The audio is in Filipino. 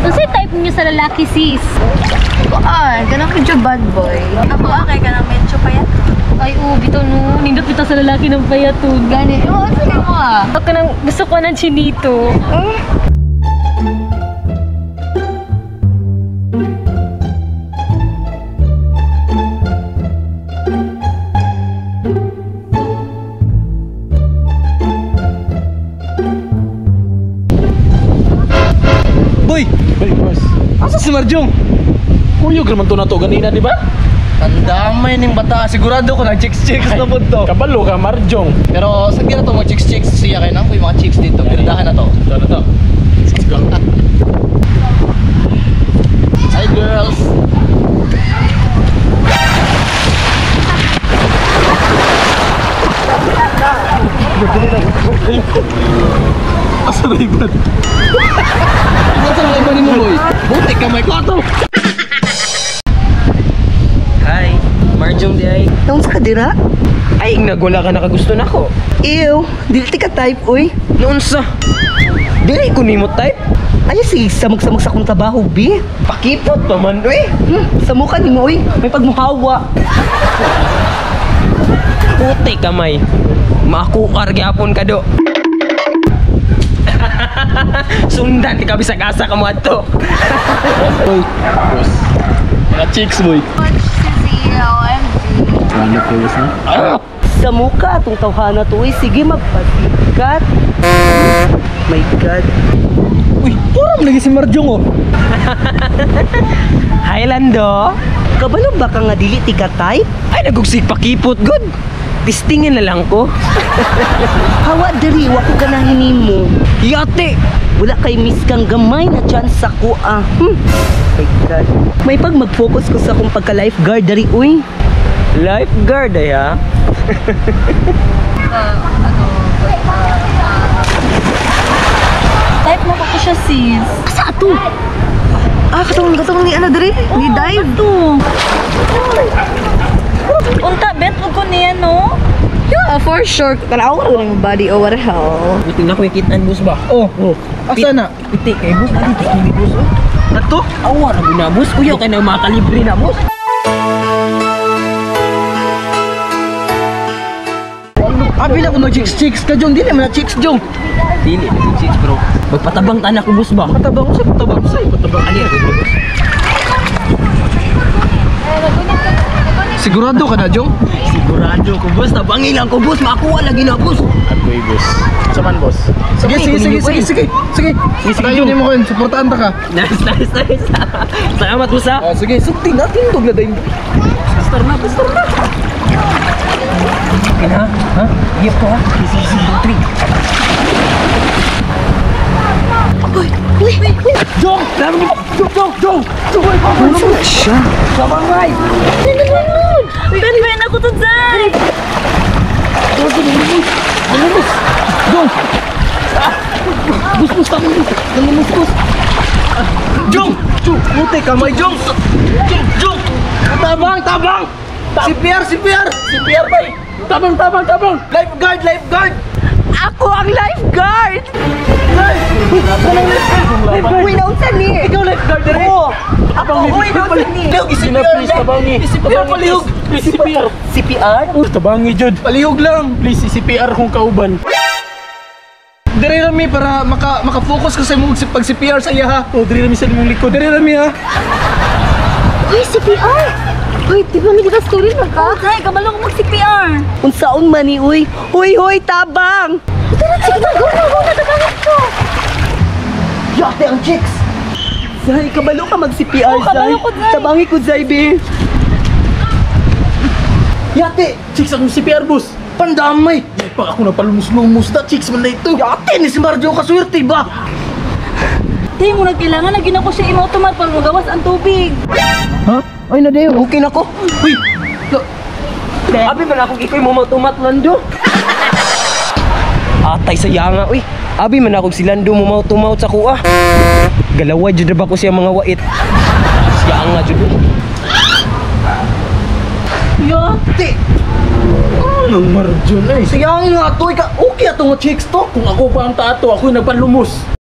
Kasi type niyo sa lalaki, sis. Ganang medyo bad boy. Ako kay ka ng medyo payat. Ay, bitaw no. Nindot kita sa lalaki ng payatod. Gani, sige mo Gusto ko ng chinito. Boy! Boy, boss. Asa si Marjong? Kuyog naman to na to ganina, di ba? Ang damay ning bata, sigurado ko nag-chicks-chicks na po to. Kabalo ka, Marjong. Pero sa gina to mo chicks-chicks siya kay nang mga chicks dito. Ganda na to. Ito na to. Let's go. Hi girls. Asa na ibad? Asa na ibad mo boy? Buti ka may kwarto. Hi, Marjong di ay. Nung sa kadira? Ay, nagwala ka nakagusto na ko. Ew, dili ka type, uy. Noon sa... Dili ko nimo type. Ay, si samag-samag sa kong trabaho, bi. Pakipot pa man, uy. Sa mukha ni mo, uy. May pagmuhawa. Puti kamay. Makukar gyapon ka do. Sundan, di ka bisag asa ka mo ato. Boy, boss. Mga chicks, boy. Ano ko, boss na? Sa mukha, itong tawhana to, uy. Sige, magpasikat. My God. Uy, parang lagi si Marjong, oh. Hi, Lando. Kabalo ba ka nga dili tika type? Ay, nagugsig pakipot, good. Tistingin na lang ko. Hawa diri, wako ganahin mo. Yate! Wala kay miss kang gamay na chance ako, My God. May pag mag-focus ko sa akong pagka-lifeguard dari, uy. Lifeguard ay ha? Type mo ko siya sis. Asa ato? Katong ni ano diri? Ni dive. Unta bet ug ko niya no. Yeah, for sure. Tanaw ko ng body, oh what the hell. Buti na ko ikitaan, boss ba? Oh, asa na? Piti kay boss, piti kay boss. Nato? Awa na na boss, kuya kay na makalibre na boss. Abi na ko mag-chicks-chicks ka, Jong. Dili man na chicks, Jong. Dili na si bro. Magpatabang tanak ko boss ba? Patabang sa patabang sa patabang. Ani ako boss. Sigurado ka na, Jong? Sigurado ko boss, tabangi lang ko boss, makuha lagi na boss. Agoy, boss. Saman, boss. Sige, Sige, sige, sige, kunin sige, mo, sige. Sige, Sige, tayo Jong. mo ko yun. Supportaan ta ka. Nice. Salamat boss ha. Oh, sige, sukti natin. Tog na tayo. Pastor na. Okay na, ha? Gift ko ha. Easy, 3. Jong! Jong! Jong! Ano na siya? Sabangay! Ben ako to dyan. Jong! Bus-bus ka mo! Nangumus-bus! Jong! Jong! Puti kamay, Jong! Jong! Tabang! Si Pierre! Bay! Tabang! Lifeguard! Ako ang lifeguard! Lifeguard! Uy, naunsan ni! Ikaw lifeguard rin! Oo! Uy, naunsan ni! Please, tabangi! Pierre, palihog! Please, si Pierre! CPR? Tabangi, Jud! Palihog lang! Please, si CPR kung kauban. Diri rami para maka-focus ka sa imong pag-CPR sa iya ha. O, diri rami sa imong likod. Diri rami ha. Uy, CPR! Uy, di ba may di ka story na ka? Ay, kabalo ko mag-CPR. Unsaon man ni, uy? Hoy, tabang! Sige na, go na, tabangan ko! Yate ang chicks! Zay, kabalo ka mag-CPR, Oo, kabalo ko, Zay. Tabangi ko, Zay, be. Yate! Chicks akong CPR, boss! Pandamay! May pa ako napalumos-lumos na chicks man na ito. Yate! Ni si Marjo kaswerte ba? Di mo na kailangan na ginako siya imo-automat para magawas ang tubig. Ha? Ay na dayo. Okay na ko. Uy! Abi man akong ikoy mo matumat Lando. Atay sa yanga, uy. Abi man akong si Lando mo tumaut sa kuha. Galaway jud ba ko siya mga wait. Siya nga jud. Yate! Anong Marjo na eh? Sayangin nga to. Okay atong chicks to. Kung ako pa ang tato, ako yung nagpanlumos.